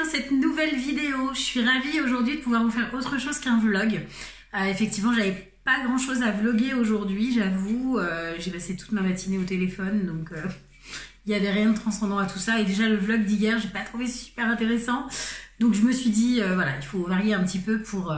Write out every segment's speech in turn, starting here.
cette nouvelle vidéo. Je suis ravie aujourd'hui de pouvoir vous faire autre chose qu'un vlog. Effectivement, j'avais pas grand chose à vlogger aujourd'hui, j'avoue. J'ai passé toute ma matinée au téléphone, donc il n'y avait rien de transcendant à tout ça. Et déjà le vlog d'hier, j'ai pas trouvé super intéressant. Donc je me suis dit, voilà, il faut varier un petit peu pour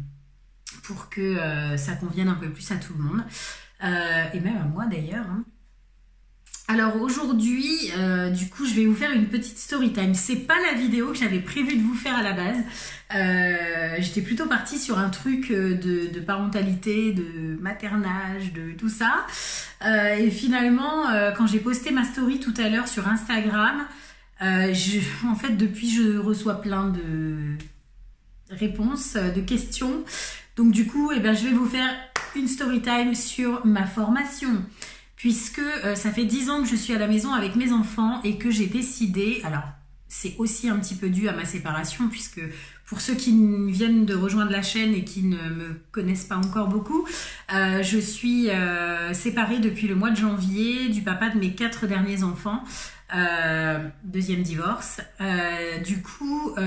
que ça convienne un peu plus à tout le monde. Et même à moi d'ailleurs. Hein. Alors aujourd'hui, du coup, je vais vous faire une petite story time. C'est pas la vidéo que j'avais prévu de vous faire à la base. J'étais plutôt partie sur un truc de parentalité, de maternage, de tout ça. Et finalement, quand j'ai posté ma story tout à l'heure sur Instagram, en fait, depuis, je reçois plein de réponses, de questions. Donc du coup, eh ben, je vais vous faire une story time sur ma formation. Puisque ça fait 10 ans que je suis à la maison avec mes enfants et que j'ai décidé, alors c'est aussi un petit peu dû à ma séparation, puisque pour ceux qui viennent de rejoindre la chaîne et qui ne me connaissent pas encore beaucoup, je suis séparée depuis le mois de janvier du papa de mes 4 derniers enfants, deuxième divorce. Du coup, je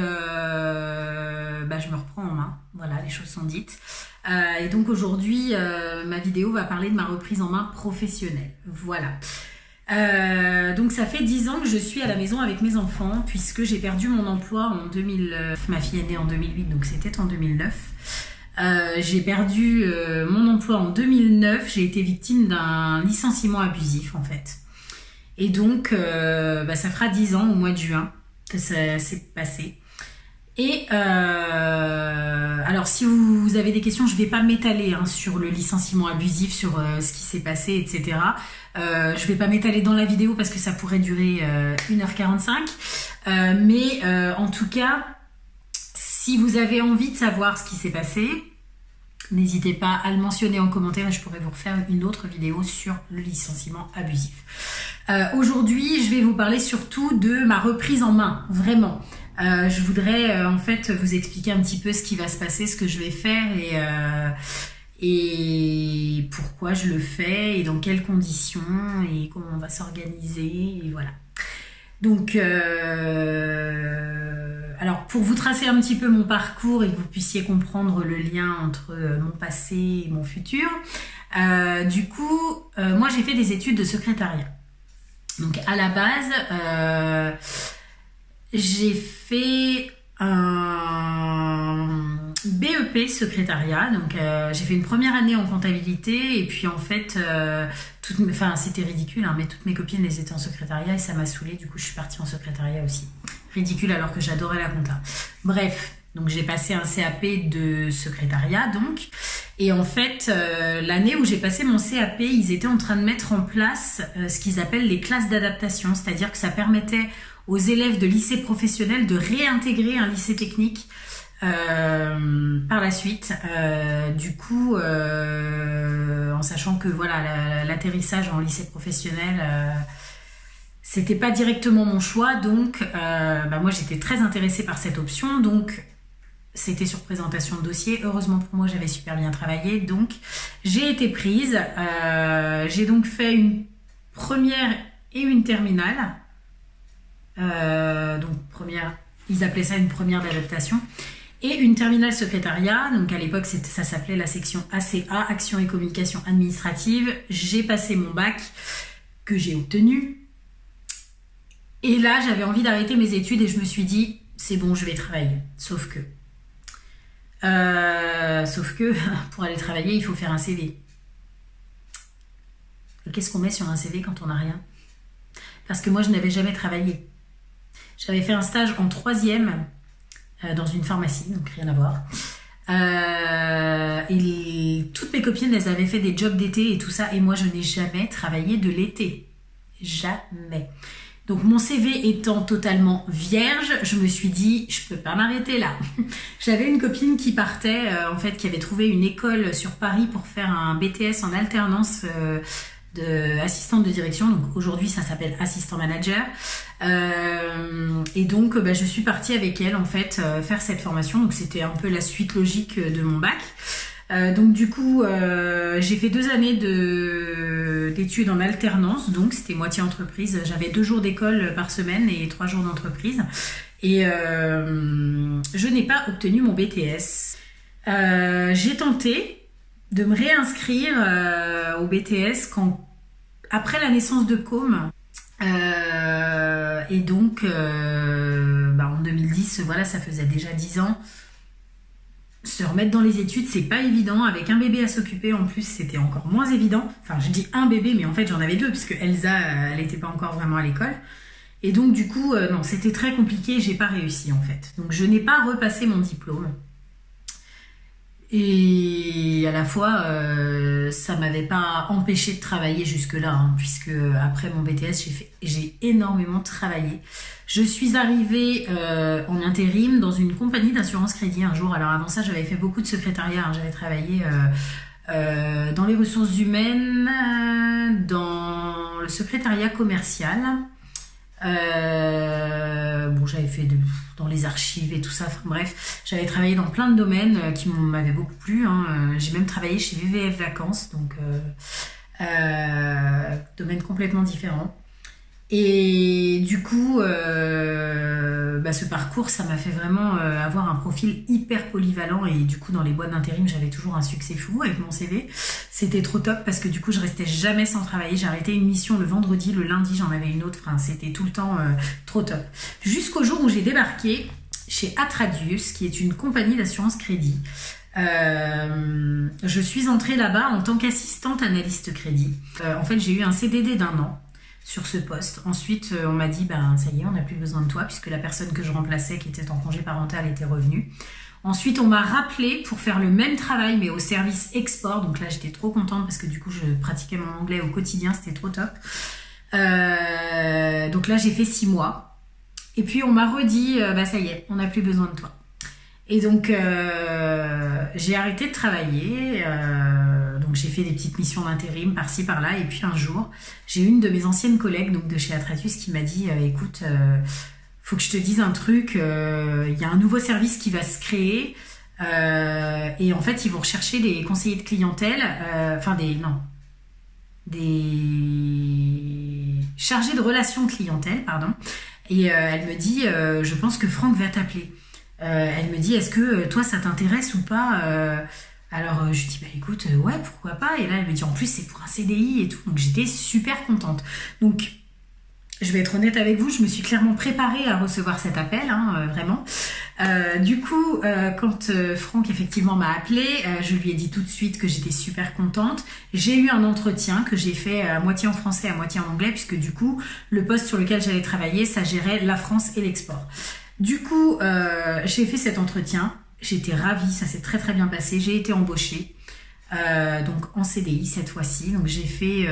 me reprends en main, voilà, les choses sont dites. Et donc aujourd'hui, ma vidéo va parler de ma reprise en main professionnelle. Voilà. Donc ça fait 10 ans que je suis à la maison avec mes enfants, puisque j'ai perdu mon emploi en 2009. Ma fille est née en 2008, donc c'était en 2009. J'ai perdu mon emploi en 2009. J'ai été victime d'un licenciement abusif en fait. Et donc ça fera 10 ans au mois de juin que ça s'est passé. Et alors si vous avez des questions, je ne vais pas m'étaler sur le licenciement abusif, sur ce qui s'est passé, etc. Je ne vais pas m'étaler dans la vidéo parce que ça pourrait durer 1h45. Mais en tout cas, si vous avez envie de savoir ce qui s'est passé, n'hésitez pas à le mentionner en commentaire et je pourrais vous refaire une autre vidéo sur le licenciement abusif. Aujourd'hui, je vais vous parler surtout de ma reprise en main, vraiment. Je voudrais en fait vous expliquer un petit peu ce qui va se passer, ce que je vais faire et pourquoi je le fais et dans quelles conditions et comment on va s'organiser et voilà. Donc alors pour vous tracer un petit peu mon parcours et que vous puissiez comprendre le lien entre mon passé et mon futur, du coup moi j'ai fait des études de secrétariat. Donc à la base j'ai fait un BEP secrétariat, donc j'ai fait une première année en comptabilité et puis en fait, c'était ridicule, mais toutes mes copines elles étaient en secrétariat et ça m'a saoulée, du coup je suis partie en secrétariat aussi. Ridicule alors que j'adorais la compta. Bref, donc j'ai passé un CAP de secrétariat donc, et en fait l'année où j'ai passé mon CAP, ils étaient en train de mettre en place ce qu'ils appellent les classes d'adaptation, c'est-à-dire que ça permettait aux élèves de lycée professionnel de réintégrer un lycée technique par la suite. Du coup, en sachant que voilà, l'atterrissage en lycée professionnel, c'était pas directement mon choix, donc moi j'étais très intéressée par cette option, donc c'était sur présentation de dossier. Heureusement pour moi, j'avais super bien travaillé, donc j'ai été prise. J'ai donc fait une première et une terminale. Donc première, ils appelaient ça une première d'adaptation et une terminale secrétariat, donc à l'époque ça s'appelait la section ACA, Action et Communication Administrative. J'ai passé mon bac que j'ai obtenu et là j'avais envie d'arrêter mes études et je me suis dit c'est bon, je vais travailler, sauf que pour aller travailler il faut faire un CV. Qu'est-ce qu'on met sur un CV quand on n'a rien? Parce que moi je n'avais jamais travaillé. J'avais fait un stage en 3e dans une pharmacie, donc rien à voir. Et toutes mes copines, elles avaient fait des jobs d'été et tout ça, et moi je n'ai jamais travaillé de l'été. Jamais. Donc mon CV étant totalement vierge, je me suis dit, je peux pas m'arrêter là. J'avais une copine qui partait, qui avait trouvé une école sur Paris pour faire un BTS en alternance assistante de direction, donc aujourd'hui ça s'appelle assistant manager, et donc je suis partie avec elle en fait faire cette formation, donc c'était un peu la suite logique de mon bac. Donc du coup j'ai fait 2 années d'études en alternance, donc c'était moitié entreprise, j'avais 2 jours d'école par semaine et 3 jours d'entreprise, Et je n'ai pas obtenu mon BTS. J'ai tenté de me réinscrire au BTS après la naissance de Côme. Et donc, en 2010, voilà, ça faisait déjà 10 ans. Se remettre dans les études, c'est pas évident. Avec un bébé à s'occuper, en plus, c'était encore moins évident. Enfin, je dis un bébé, mais en fait, j'en avais deux, puisque Elsa, elle n'était pas encore vraiment à l'école. Et donc, du coup, non, c'était très compliqué. J'ai pas réussi, en fait. Donc, je n'ai pas repassé mon diplôme. Et à la fois, ça m'avait pas empêché de travailler jusque-là, hein, puisque après mon BTS, j'ai énormément travaillé. Je suis arrivée en intérim dans une compagnie d'assurance crédit un jour. Alors avant ça, j'avais fait beaucoup de secrétariat, hein. J'avais travaillé dans les ressources humaines, dans le secrétariat commercial. J'avais fait dans les archives et tout ça, enfin bref, j'avais travaillé dans plein de domaines qui m'avaient beaucoup plu, hein. J'ai même travaillé chez VVF Vacances, donc domaine complètement différent. Et du coup, ce parcours, ça m'a fait vraiment avoir un profil hyper polyvalent. Et du coup, dans les boîtes d'intérim, j'avais toujours un succès fou avec mon CV. C'était trop top parce que du coup, je restais jamais sans travailler. J'arrêtais une mission le vendredi, le lundi, j'en avais une autre. Enfin, c'était tout le temps trop top. Jusqu'au jour où j'ai débarqué chez Atradius, qui est une compagnie d'assurance crédit. Je suis entrée là-bas en tant qu'assistante analyste crédit. En fait, j'ai eu un CDD d'1 an sur ce poste. Ensuite, on m'a dit, ça y est, on n'a plus besoin de toi, puisque la personne que je remplaçais, qui était en congé parental, était revenue. Ensuite, on m'a rappelé pour faire le même travail, mais au service export. Donc là, j'étais trop contente, parce que du coup, je pratiquais mon anglais au quotidien, c'était trop top. Donc là, j'ai fait 6 mois. Et puis, on m'a redit, ça y est, on n'a plus besoin de toi. Et donc, j'ai arrêté de travailler. Donc, j'ai fait des petites missions d'intérim par-ci, par-là. Et puis, un jour, j'ai une de mes anciennes collègues donc de chez Atradius qui m'a dit « Écoute, faut que je te dise un truc. Il y a un nouveau service qui va se créer. Et en fait, ils vont rechercher des conseillers de clientèle. Des chargés de relations clientèle, pardon. Et elle me dit « Je pense que Franck va t'appeler. » Elle me dit, est-ce que toi ça t'intéresse ou pas Alors je lui dis, écoute, ouais, pourquoi pas. Et là elle me dit, en plus c'est pour un CDI et tout. Donc j'étais super contente. Donc je vais être honnête avec vous, je me suis clairement préparée à recevoir cet appel, hein, vraiment. Du coup, quand Franck effectivement m'a appelée, je lui ai dit tout de suite que j'étais super contente. J'ai eu un entretien que j'ai fait à moitié en français, à moitié en anglais, puisque du coup, le poste sur lequel j'allais travailler, ça gérait la France et l'export. Du coup, j'ai fait cet entretien, j'étais ravie, ça s'est très très bien passé, j'ai été embauchée, donc en CDI cette fois-ci. Donc j'ai fait,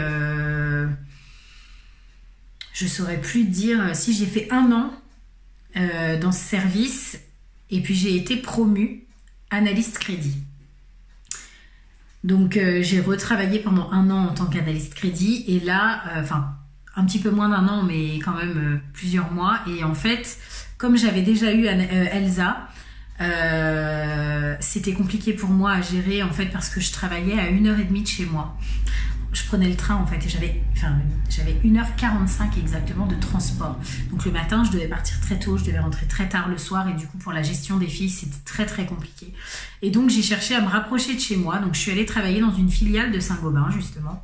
je saurais plus dire, si j'ai fait 1 an dans ce service, et puis j'ai été promue analyste crédit. Donc j'ai retravaillé pendant 1 an en tant qu'analyste crédit, et là, un petit peu moins d'1 an, mais quand même plusieurs mois, et en fait, comme j'avais déjà eu Elsa, c'était compliqué pour moi à gérer en fait parce que je travaillais à 1h30 de chez moi. Je prenais le train en fait et j'avais 1h45 exactement de transport. Donc le matin, je devais partir très tôt, je devais rentrer très tard le soir et du coup pour la gestion des filles, c'était très très compliqué. Et donc j'ai cherché à me rapprocher de chez moi. Donc je suis allée travailler dans une filiale de Saint-Gobain justement.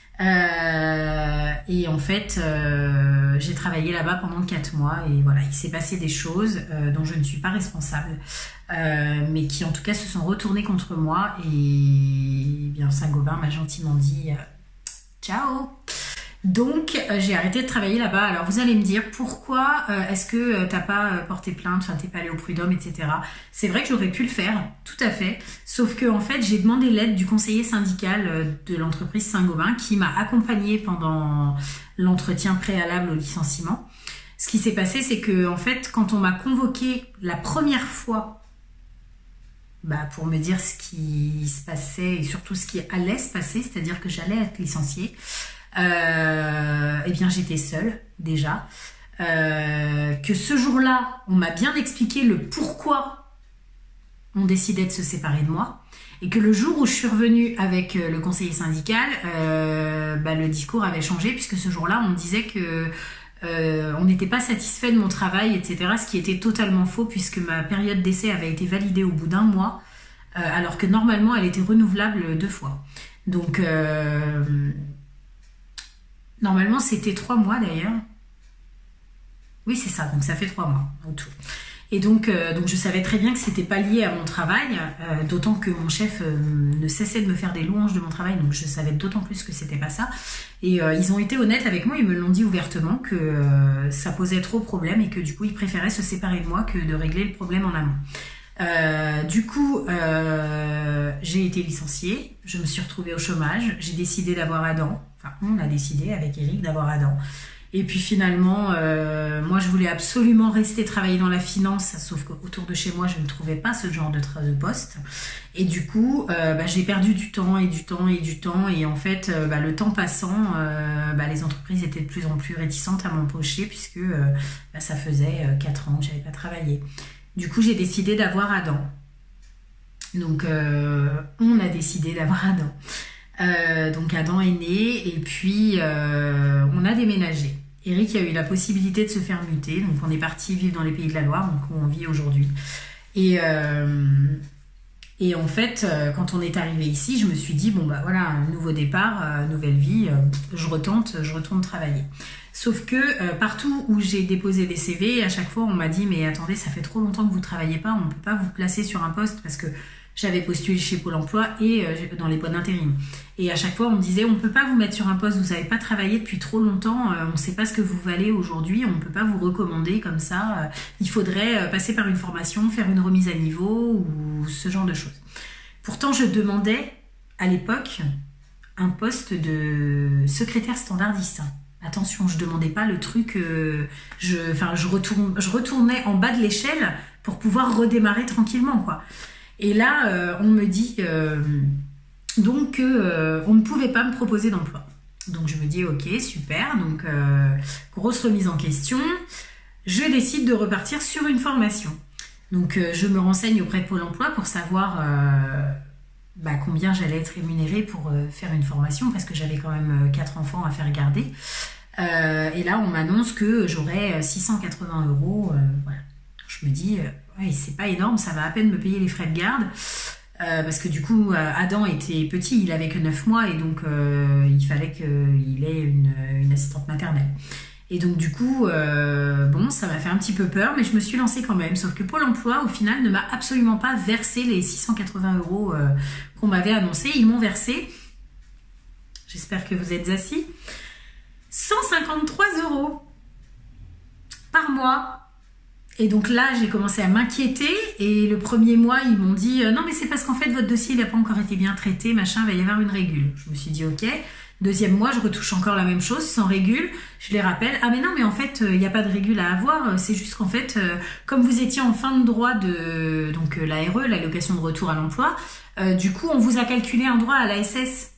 Et en fait, j'ai travaillé là-bas pendant 4 mois et voilà, il s'est passé des choses dont je ne suis pas responsable, mais qui en tout cas se sont retournées contre moi et bien Saint-Gobain m'a gentiment dit ciao. Donc j'ai arrêté de travailler là-bas. Alors vous allez me dire pourquoi est-ce que t'as pas porté plainte, enfin t'es pas allé au prud'homme, etc. C'est vrai que j'aurais pu le faire, tout à fait. Sauf que en fait j'ai demandé l'aide du conseiller syndical de l'entreprise Saint-Gobain qui m'a accompagnée pendant l'entretien préalable au licenciement. Ce qui s'est passé, c'est que en fait quand on m'a convoquée la première fois pour me dire ce qui se passait et surtout ce qui allait se passer, c'est-à-dire que j'allais être licenciée, eh bien j'étais seule déjà, que ce jour-là on m'a bien expliqué le pourquoi on décidait de se séparer de moi et que le jour où je suis revenue avec le conseiller syndical, le discours avait changé puisque ce jour-là on me disait que on n'était pas satisfait de mon travail, etc. Ce qui était totalement faux puisque ma période d'essai avait été validée au bout d'un mois, alors que normalement elle était renouvelable 2 fois. Donc normalement c'était 3 mois d'ailleurs. Oui c'est ça, donc ça fait 3 mois en tout. Et donc je savais très bien que c'était pas lié à mon travail, d'autant que mon chef ne cessait de me faire des louanges de mon travail, donc je savais d'autant plus que c'était pas ça. Et ils ont été honnêtes avec moi, ils me l'ont dit ouvertement que ça posait trop de problèmes et que du coup ils préféraient se séparer de moi que de régler le problème en amont. Du coup, j'ai été licenciée, je me suis retrouvée au chômage, j'ai décidé d'avoir Adam, enfin on a décidé avec Eric d'avoir Adam. Et puis finalement, moi je voulais absolument rester travailler dans la finance, sauf qu'autour de chez moi je ne trouvais pas ce genre de poste. Et du coup, j'ai perdu du temps et du temps et du temps. Et en fait, le temps passant, les entreprises étaient de plus en plus réticentes à m'embaucher puisque ça faisait 4 ans que je n'avais pas travaillé. Du coup, j'ai décidé d'avoir Adam. Donc, on a décidé d'avoir Adam. Donc Adam est né et puis on a déménagé. Eric a eu la possibilité de se faire muter, donc on est parti vivre dans les Pays de la Loire, donc où on vit aujourd'hui. Et en fait, quand on est arrivé ici, je me suis dit, bon bah voilà, un nouveau départ, nouvelle vie, je retourne travailler. Sauf que partout où j'ai déposé des CV, à chaque fois on m'a dit, mais attendez, ça fait trop longtemps que vous ne travaillez pas, on ne peut pas vous placer sur un poste parce que j'avais postulé chez Pôle emploi et dans les postes d'intérim. Et à chaque fois, on me disait, on ne peut pas vous mettre sur un poste, vous n'avez pas travaillé depuis trop longtemps, on ne sait pas ce que vous valez aujourd'hui, on ne peut pas vous recommander comme ça. Il faudrait passer par une formation, faire une remise à niveau ou ce genre de choses. Pourtant, je demandais à l'époque un poste de secrétaire standardiste. Attention, je ne demandais pas le truc, je retournais en bas de l'échelle pour pouvoir redémarrer tranquillement, quoi. Et là, on me dit donc on ne pouvait pas me proposer d'emploi. Donc je me dis ok, super, donc grosse remise en question. Je décide de repartir sur une formation. Donc je me renseigne auprès de Pôle emploi pour savoir combien j'allais être rémunérée pour faire une formation parce que j'avais quand même 4 enfants à faire garder. Et là, on m'annonce que j'aurais 680 €. Voilà. Je me dis... ouais, c'est pas énorme, ça va à peine me payer les frais de garde parce que du coup Adam était petit, il avait que 9 mois et donc il fallait qu'il ait une assistante maternelle. Et donc du coup, ça m'a fait un petit peu peur, mais je me suis lancée quand même. Sauf que Pôle emploi, au final, ne m'a absolument pas versé les 680 € qu'on m'avait annoncé. Ils m'ont versé, j'espère que vous êtes assis, 153 € par mois. Et donc là, j'ai commencé à m'inquiéter et le premier mois, ils m'ont dit non mais c'est parce qu'en fait votre dossier il n'a pas encore été bien traité, machin, il va y avoir une régule. Je me suis dit ok. Deuxième mois, je retouche encore la même chose, sans régule. Je les rappelle, ah mais non mais en fait il n'y a pas de régule à avoir, c'est juste qu'en fait comme vous étiez en fin de droit de donc l'ARE, l'allocation de retour à l'emploi, du coup on vous a calculé un droit à l'ASS.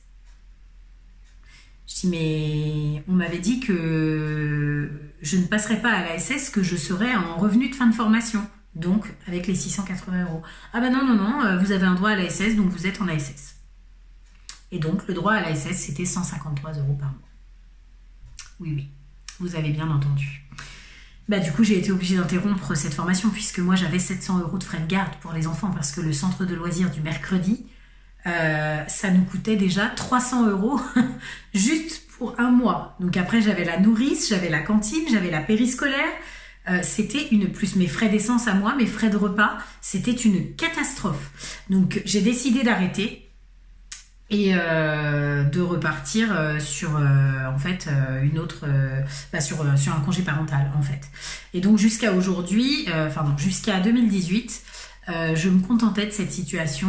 Je dis mais on m'avait dit que je ne passerai pas à l'ASS, que je serai en revenu de fin de formation, donc avec les 680 €. Ah ben non, vous avez un droit à l'ASS, donc vous êtes en ASS. Et donc le droit à l'ASS, c'était 153 € par mois. Oui, vous avez bien entendu. Du coup, j'ai été obligée d'interrompre cette formation, puisque moi j'avais 700 € de frais de garde pour les enfants, parce que le centre de loisirs du mercredi, ça nous coûtait déjà 300 € juste pour un mois. Donc après j'avais la nourrice, j'avais la cantine, j'avais la périscolaire, c'était plus mes frais d'essence à moi, mes frais de repas, c'était une catastrophe. Donc j'ai décidé d'arrêter et de repartir sur une autre sur un congé parental en fait. Et donc jusqu'à aujourd'hui, jusqu'à 2018, je me contentais de cette situation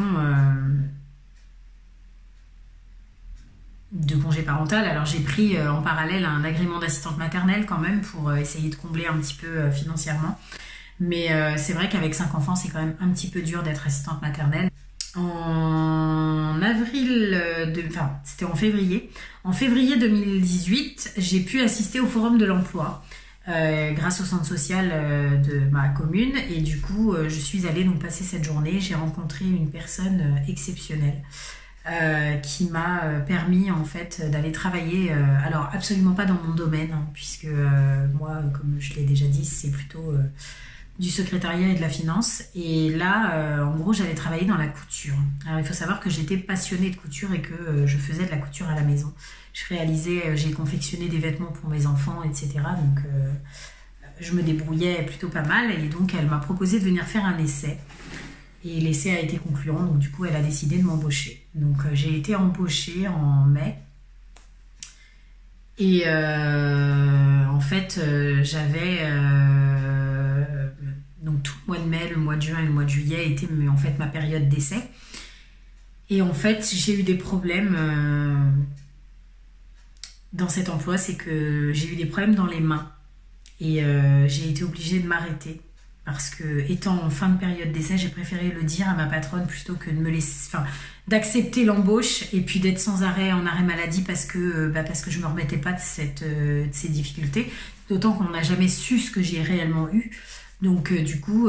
de congé parental. Alors j'ai pris en parallèle un agrément d'assistante maternelle quand même pour essayer de combler un petit peu financièrement. Mais c'est vrai qu'avec 5 enfants, c'est quand même un petit peu dur d'être assistante maternelle. En avril, c'était en février. En février 2018, j'ai pu assister au Forum de l'emploi grâce au centre social de ma commune. Et du coup, je suis allée donc passer cette journée. J'ai rencontré une personne exceptionnelle. qui m'a permis en fait d'aller travailler, alors absolument pas dans mon domaine, hein, puisque moi, comme je l'ai déjà dit, c'est plutôt du secrétariat et de la finance. Et là, en gros, j'allais travailler dans la couture. Alors, il faut savoir que j'étais passionnée de couture et que je faisais de la couture à la maison. J'ai confectionné des vêtements pour mes enfants, etc. Donc, je me débrouillais plutôt pas mal. Et donc, elle m'a proposé de venir faire un essai. Et l'essai a été concluant, donc du coup, elle a décidé de m'embaucher. Donc, j'ai été embauchée en mai. Et en fait, j'avais... donc, tout le mois de mai, le mois de juin et le mois de juillet était en fait ma période d'essai. Et en fait, j'ai eu des problèmes dans cet emploi. C'est que j'ai eu des problèmes dans les mains. Et j'ai été obligée de m'arrêter. Parce que, étant en fin de période d'essai, j'ai préféré le dire à ma patronne plutôt que de me laisser, d'accepter l'embauche et puis d'être sans arrêt en arrêt maladie parce que je me remettais pas de ces difficultés. D'autant qu'on n'a jamais su ce que j'ai réellement eu. Donc, du coup,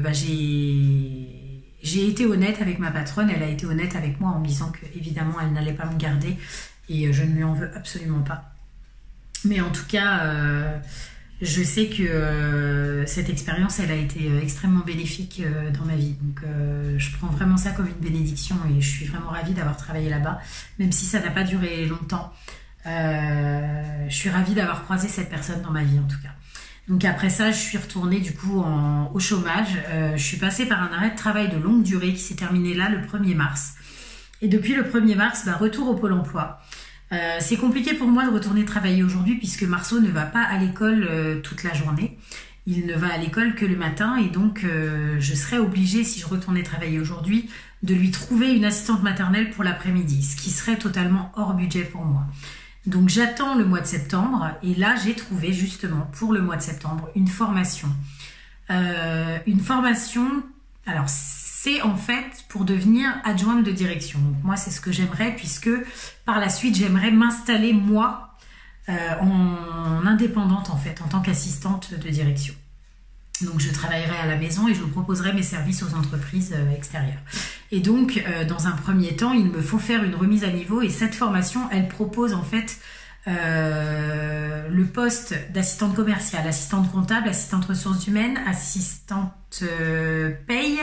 j'ai été honnête avec ma patronne. Elle a été honnête avec moi en me disant qu'évidemment, elle n'allait pas me garder et je ne lui en veux absolument pas. Mais en tout cas... je sais que cette expérience, elle a été extrêmement bénéfique dans ma vie. Donc, je prends vraiment ça comme une bénédiction et je suis vraiment ravie d'avoir travaillé là-bas, même si ça n'a pas duré longtemps. Je suis ravie d'avoir croisé cette personne dans ma vie, en tout cas. Donc, après ça, je suis retournée du coup au chômage. Je suis passée par un arrêt de travail de longue durée qui s'est terminé là le 1er mars. Et depuis le 1er mars, retour au Pôle emploi. C'est compliqué pour moi de retourner travailler aujourd'hui puisque Marceau ne va pas à l'école toute la journée. Il ne va à l'école que le matin et donc je serais obligée, si je retournais travailler aujourd'hui, de lui trouver une assistante maternelle pour l'après-midi, ce qui serait totalement hors budget pour moi. Donc j'attends le mois de septembre et là j'ai trouvé justement pour le mois de septembre une formation. Alors c'est en fait pour devenir adjointe de direction. Donc moi, c'est ce que j'aimerais puisque par la suite, j'aimerais m'installer moi en indépendante en fait, en tant qu'assistante de direction. Donc je travaillerai à la maison et je proposerai mes services aux entreprises extérieures. Et donc, dans un premier temps, il me faut faire une remise à niveau et cette formation, elle propose en fait le poste d'assistante commerciale, assistante comptable, assistante ressources humaines, assistante paye,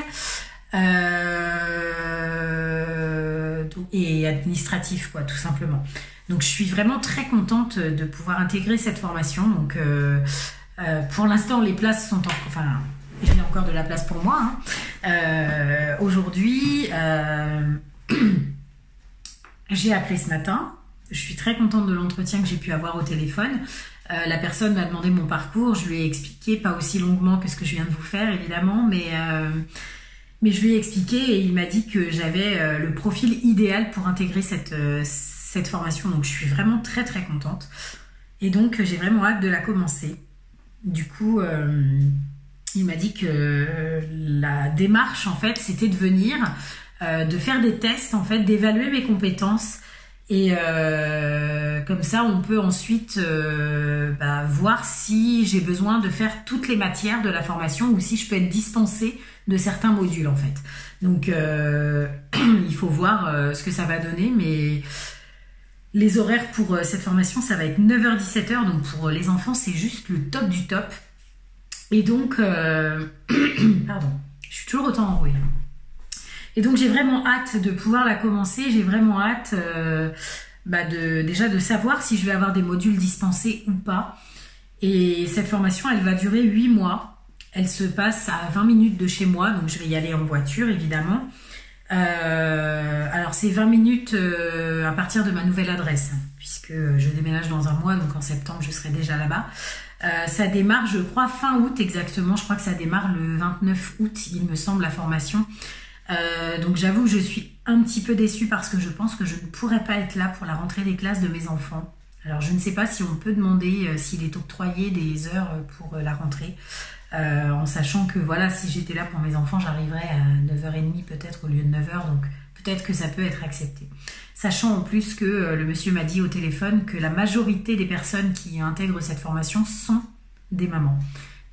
et administratif quoi, tout simplement. Donc je suis vraiment très contente de pouvoir intégrer cette formation. Donc pour l'instant les places sont il y a encore de la place pour moi, hein. Aujourd'hui j'ai appelé ce matin. Je suis très contente de l'entretien que j'ai pu avoir au téléphone. La personne m'a demandé mon parcours, je lui ai expliqué, pas aussi longuement que ce que je viens de vous faire évidemment, mais je lui ai expliqué et il m'a dit que j'avais le profil idéal pour intégrer cette formation. Donc je suis vraiment très très contente. Et donc j'ai vraiment hâte de la commencer. Du coup, il m'a dit que la démarche en fait, c'était de venir, de faire des tests en fait, d'évaluer mes compétences. Et comme ça, on peut ensuite voir si j'ai besoin de faire toutes les matières de la formation ou si je peux être dispensée de certains modules en fait. Donc il faut voir ce que ça va donner, mais les horaires pour cette formation, ça va être 9h-17h, donc pour les enfants, c'est juste le top du top. Et donc, pardon, je suis toujours autant enrouée. Et donc j'ai vraiment hâte de pouvoir la commencer, j'ai vraiment hâte déjà de savoir si je vais avoir des modules dispensés ou pas. Et cette formation, elle va durer 8 mois. Elle se passe à 20 minutes de chez moi, donc je vais y aller en voiture évidemment. Alors c'est 20 minutes à partir de ma nouvelle adresse, puisque je déménage dans un mois, donc en septembre je serai déjà là-bas. Ça démarre, je crois, fin août exactement, je crois que ça démarre le 29 août, il me semble, la formation. Donc j'avoue que je suis un petit peu déçue parce que je pense que je ne pourrais pas être là pour la rentrée des classes de mes enfants. Alors je ne sais pas si on peut demander s'il est octroyé des heures pour la rentrée, en sachant que voilà, si j'étais là pour mes enfants, j'arriverais à 9h30 peut-être au lieu de 9h, donc peut-être que ça peut être accepté. Sachant en plus que le monsieur m'a dit au téléphone que la majorité des personnes qui intègrent cette formation sont des mamans.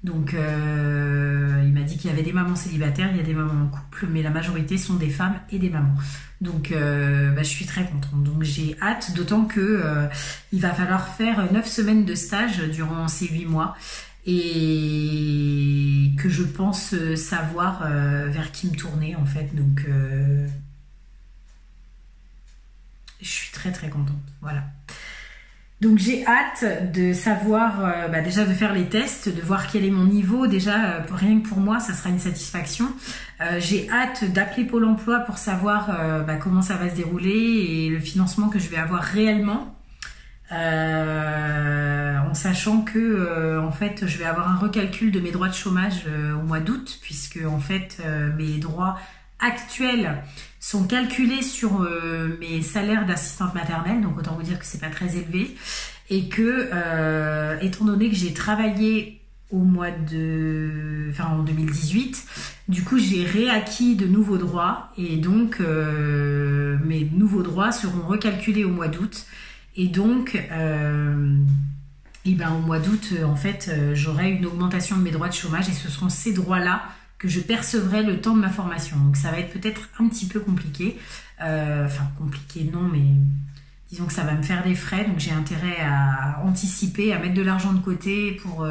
Donc il m'a dit qu'il y avait des mamans célibataires, il y a des mamans en couple, mais la majorité sont des femmes et des mamans. Donc je suis très contente. Donc j'ai hâte, d'autant que il va falloir faire 9 semaines de stage durant ces 8 mois. Et que je pense savoir vers qui me tourner en fait. Donc je suis très très contente. Voilà. Donc j'ai hâte de savoir, déjà de faire les tests, de voir quel est mon niveau. Déjà, rien que pour moi, ça sera une satisfaction. J'ai hâte d'appeler Pôle emploi pour savoir comment ça va se dérouler et le financement que je vais avoir réellement. En sachant que en fait, je vais avoir un recalcul de mes droits de chômage au mois d'août, puisque en fait, mes droits actuels sont calculés sur mes salaires d'assistante maternelle, donc autant vous dire que c'est pas très élevé, et que étant donné que j'ai travaillé en 2018, du coup j'ai réacquis de nouveaux droits, et donc mes nouveaux droits seront recalculés au mois d'août, et donc au mois d'août en fait j'aurai une augmentation de mes droits de chômage, et ce seront ces droits-là que je percevrai le temps de ma formation. Donc ça va être peut-être un petit peu compliqué. Compliqué non, mais disons que ça va me faire des frais. Donc j'ai intérêt à anticiper, à mettre de l'argent de côté pour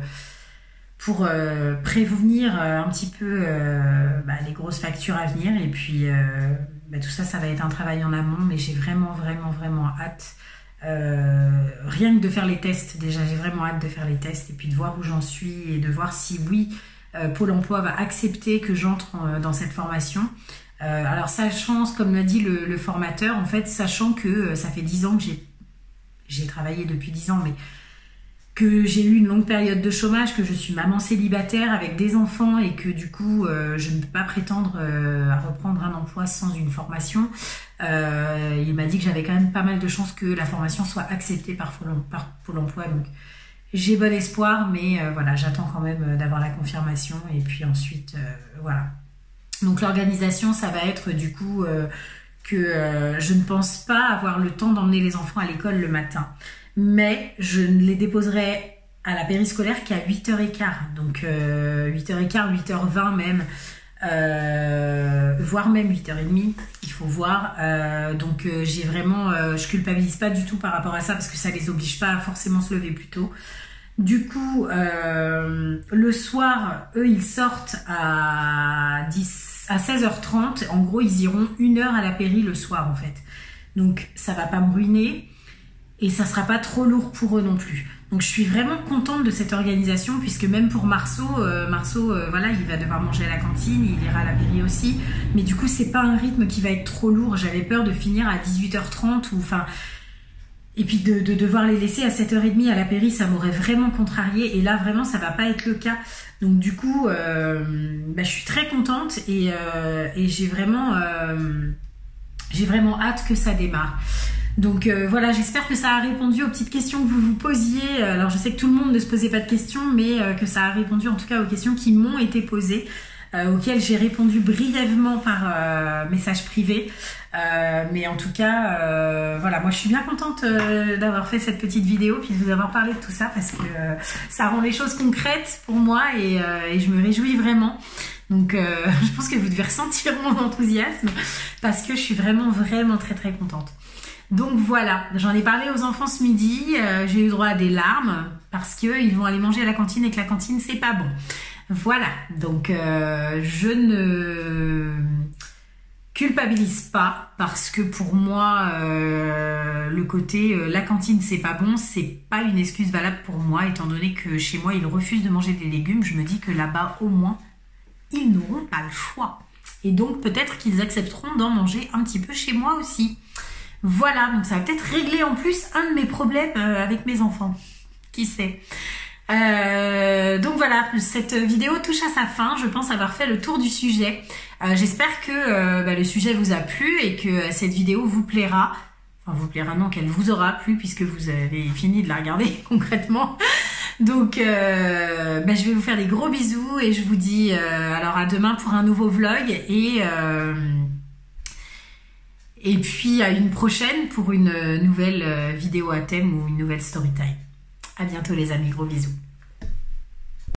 prévenir un petit peu les grosses factures à venir. Et puis tout ça, ça va être un travail en amont. Mais j'ai vraiment, vraiment, vraiment hâte. Rien que de faire les tests. Déjà, j'ai vraiment hâte de faire les tests. Et puis de voir où j'en suis et de voir si oui... Pôle emploi va accepter que j'entre dans cette formation. Alors sachant, comme l'a dit le formateur, en fait, sachant que ça fait 10 ans que j'ai travaillé depuis 10 ans, mais que j'ai eu une longue période de chômage, que je suis maman célibataire avec des enfants et que du coup, je ne peux pas prétendre à reprendre un emploi sans une formation. Il m'a dit que j'avais quand même pas mal de chances que la formation soit acceptée par Pôle emploi. Donc, j'ai bon espoir, mais voilà, j'attends quand même d'avoir la confirmation. Et puis ensuite, voilà. Donc l'organisation, ça va être du coup que je ne pense pas avoir le temps d'emmener les enfants à l'école le matin. Mais je ne les déposerai à la périscolaire qu'à 8h15. Donc 8h15, 8h20 même, voire même 8h30, il faut voir. Donc j'ai vraiment, je culpabilise pas du tout par rapport à ça parce que ça les oblige pas à forcément se lever plus tôt. Du coup, le soir, eux, ils sortent à 16h30. En gros, ils iront 1 heure à la péri le soir, en fait. Donc, ça va pas me ruiner et ça sera pas trop lourd pour eux non plus. Donc, je suis vraiment contente de cette organisation puisque même pour Marceau, voilà, il va devoir manger à la cantine, il ira à la péri aussi. Mais du coup, c'est pas un rythme qui va être trop lourd. J'avais peur de finir à 18h30 ou enfin... Et puis de devoir les laisser à 7h30 à la péri, ça m'aurait vraiment contrariée. Et là, vraiment, ça va pas être le cas. Donc du coup, je suis très contente et j'ai vraiment hâte que ça démarre. Donc voilà, j'espère que ça a répondu aux petites questions que vous vous posiez. Alors je sais que tout le monde ne se posait pas de questions, mais que ça a répondu en tout cas aux questions qui m'ont été posées, auxquelles j'ai répondu brièvement par message privé. Mais en tout cas, voilà, moi je suis bien contente d'avoir fait cette petite vidéo puis de vous avoir parlé de tout ça parce que ça rend les choses concrètes pour moi et je me réjouis vraiment. Donc je pense que vous devez ressentir mon enthousiasme parce que je suis vraiment, vraiment très, très contente. Donc voilà, j'en ai parlé aux enfants ce midi, j'ai eu droit à des larmes parce qu'ils vont aller manger à la cantine et que la cantine c'est pas bon. Voilà, donc je ne culpabilise pas parce que pour moi le côté la cantine c'est pas bon, c'est pas une excuse valable pour moi étant donné que chez moi ils refusent de manger des légumes. Je me dis que là-bas au moins ils n'auront pas le choix et donc peut-être qu'ils accepteront d'en manger un petit peu chez moi aussi. Voilà, donc ça va peut-être régler en plus un de mes problèmes avec mes enfants, qui sait. Donc voilà, cette vidéo touche à sa fin. Je pense avoir fait le tour du sujet. J'espère que le sujet vous a plu et que cette vidéo vous plaira. Enfin, vous plaira non, qu'elle vous aura plu puisque vous avez fini de la regarder concrètement. Donc, je vais vous faire des gros bisous et je vous dis alors à demain pour un nouveau vlog et puis à une prochaine pour une nouvelle vidéo à thème ou une nouvelle story time. À bientôt les amis, gros bisous.